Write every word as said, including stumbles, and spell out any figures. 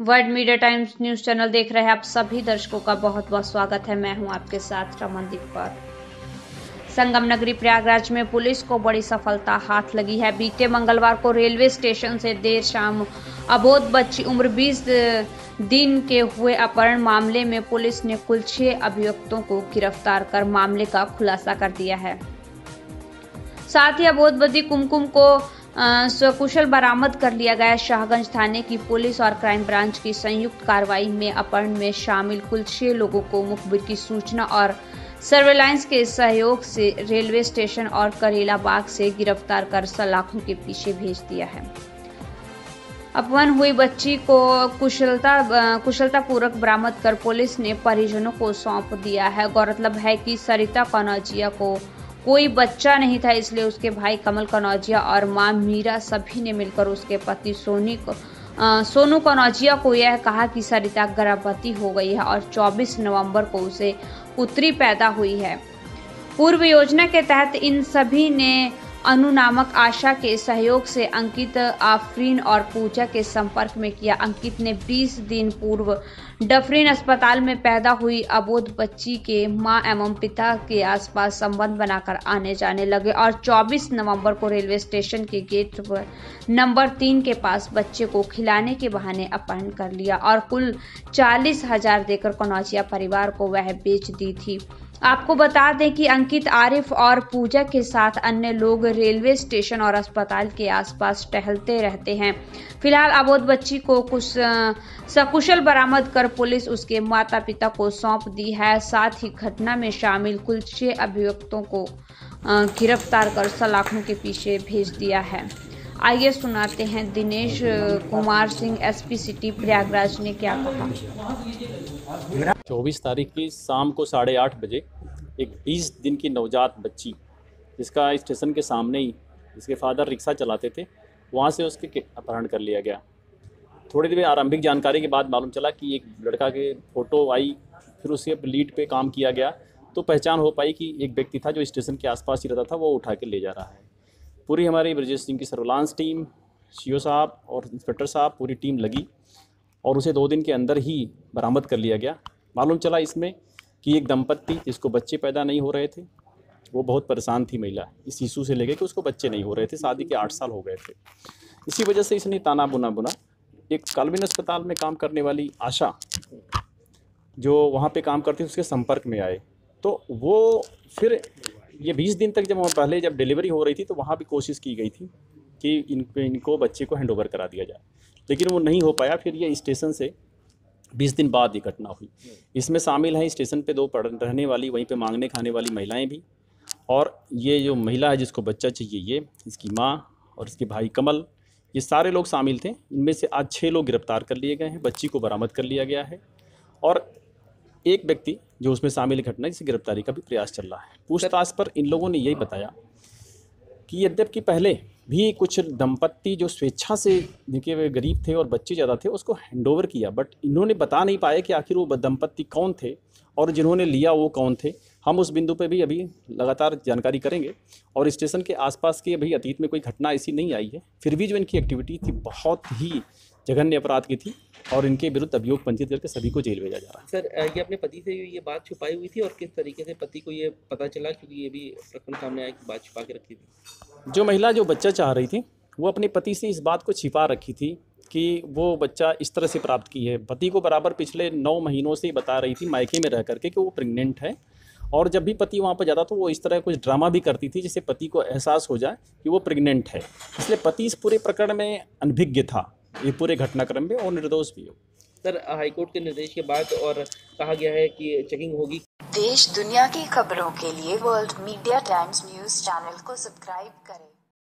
World Media Times news channel देख रहे हैं आप सभी दर्शकों का बहुत बहुत स्वागत है। मैं हूं आपके साथ रमनदीप कौर। संगम नगरी प्रयागराज में पुलिस को बड़ी सफलता हाथ लगी है। बीते मंगलवार को रेलवे स्टेशन से देर शाम अबोध बच्ची उम्र बीस दिन के हुए अपहरण मामले में पुलिस ने कुल छह अभियुक्तों को गिरफ्तार कर मामले का खुलासा कर दिया है। साथ ही अबोध बच्ची कुमकुम को सकुशल बरामद कर लिया गया। शाहगंज थाने की पुलिस और क्राइम ब्रांच की संयुक्त कार्रवाई में अपहरण में शामिल कुल छह लोगों को मुखबिर की सूचना और सर्वेलांस के सहयोग से रेलवे स्टेशन और करेला बाग से गिरफ्तार कर सलाखों के पीछे भेज दिया है। अपहरण हुई बच्ची को कुशलता कुशलता पूर्वक बरामद कर पुलिस ने परिजनों को सौंप दिया है। गौरतलब है कि सरिता कनौजिया को कोई बच्चा नहीं था, इसलिए उसके भाई कमल कनौजिया और मां मीरा सभी ने मिलकर उसके पति सोनी को आ, सोनू कनौजिया को यह कहा कि सरिता गर्भवती हो गई है और चौबीस नवंबर को उसे पुत्री पैदा हुई है। पूर्व योजना के तहत इन सभी ने अनु नामक आशा के सहयोग से अंकित, आफरीन और पूजा के संपर्क में किया। अंकित ने बीस दिन पूर्व डफरीन अस्पताल में पैदा हुई अबोध बच्ची के मां एवं पिता के आसपास संबंध बनाकर आने जाने लगे और चौबीस नवंबर को रेलवे स्टेशन के गेट नंबर तीन के पास बच्चे को खिलाने के बहाने अपहरण कर लिया और कुल चालीस हजार देकर कनौजिया परिवार को वह बेच दी थी। आपको बता दें कि अंकित, आरिफ और पूजा के साथ अन्य लोग रेलवे स्टेशन और अस्पताल के आसपास टहलते रहते हैं। फिलहाल अबोध बच्ची को कुछ सकुशल बरामद कर पुलिस उसके माता पिता को सौंप दी है। साथ ही घटना में शामिल कुल छह अभियुक्तों को गिरफ्तार कर सलाखों के पीछे भेज दिया है। आइए सुनाते हैं दिनेश कुमार सिंह, एसपी सिटी प्रयागराज ने क्या कहा। चौबीस तारीख की शाम को साढ़े आठ बजे एक बीस दिन की नवजात बच्ची, जिसका स्टेशन के सामने ही जिसके फादर रिक्शा चलाते थे, वहाँ से उसके अपहरण कर लिया गया। थोड़ी देर आरंभिक जानकारी के बाद मालूम चला कि एक लड़का के फ़ोटो आई, फिर उसके लीड पे काम किया गया तो पहचान हो पाई कि एक व्यक्ति था जो स्टेशन के आसपास ही रहता था, वो उठा के ले जा रहा है। पूरी हमारी ब्रजेश सिंह की सर्विलांस टीम, सीओ साहब और इंस्पेक्टर साहब, पूरी टीम लगी और उसे दो दिन के अंदर ही बरामद कर लिया गया। मालूम चला इसमें कि एक दंपत्ति जिसको बच्चे पैदा नहीं हो रहे थे, वो बहुत परेशान थी महिला इस इशू से लेकर कि उसको बच्चे नहीं हो रहे थे, शादी के आठ साल हो गए थे। इसी वजह से इसने ताना बुना बुना एक कालविन अस्पताल में काम करने वाली आशा जो वहाँ पे काम करती थी उसके संपर्क में आए, तो वो फिर ये बीस दिन तक जब वहाँ पहले जब डिलीवरी हो रही थी तो वहाँ भी कोशिश की गई थी कि इन इनको बच्चे को हैंड ओवर करा दिया जाए, लेकिन वो नहीं हो पाया। फिर ये स्टेशन से बीस दिन बाद ये घटना हुई। इसमें शामिल हैं स्टेशन पे दो पढ़ रहने वाली, वहीं पे मांगने खाने वाली महिलाएं भी, और ये जो महिला है जिसको बच्चा चाहिए, ये इसकी माँ और इसके भाई कमल, ये सारे लोग शामिल थे। इनमें से आज छः लोग गिरफ्तार कर लिए गए हैं, बच्ची को बरामद कर लिया गया है और एक व्यक्ति जो उसमें शामिल घटना जिसकी गिरफ्तारी का भी प्रयास चल रहा है। पूछताछ पर इन लोगों ने यही बताया कि यद्यपि पहले भी कुछ दंपत्ति जो स्वेच्छा से, जिनके वे गरीब थे और बच्चे ज़्यादा थे, उसको हैंडओवर किया, बट इन्होंने बता नहीं पाए कि आखिर वो दंपत्ति कौन थे और जिन्होंने लिया वो कौन थे। हम उस बिंदु पे भी अभी लगातार जानकारी करेंगे और स्टेशन के आसपास की अभी अतीत में कोई घटना ऐसी नहीं आई है, फिर भी जो इनकी एक्टिविटी थी बहुत ही जघन्य अपराध की थी और इनके विरुद्ध अभियोग पंजीकृत करके सभी को जेल भेजा जा रहा है। सर, ये अपने पति से ये बात छुपाई हुई थी और किस तरीके से पति को ये पता चला, क्योंकि ये भी प्रकरण सामने आया कि बात छुपा के रखी थी? जो महिला जो बच्चा चाह रही थी वो अपने पति से इस बात को छिपा रखी थी कि वो बच्चा इस तरह से प्राप्त की है। पति को बराबर पिछले नौ महीनों से बता रही थी मायके में रह करके कि वो प्रेग्नेंट है, और जब भी पति वहाँ पर जाता तो वो इस तरह कुछ ड्रामा भी करती थी जिससे पति को एहसास हो जाए कि वो प्रेग्नेंट है। इसलिए पति इस पूरे प्रकरण में अनभिज्ञ था, ये पूरे घटनाक्रम में, और निर्दोष भी हो। सर, हाईकोर्ट के निर्देश के बाद और कहा गया है कि चेकिंग होगी। देश दुनिया की खबरों के लिए World Media Times news channel को सब्सक्राइब करें।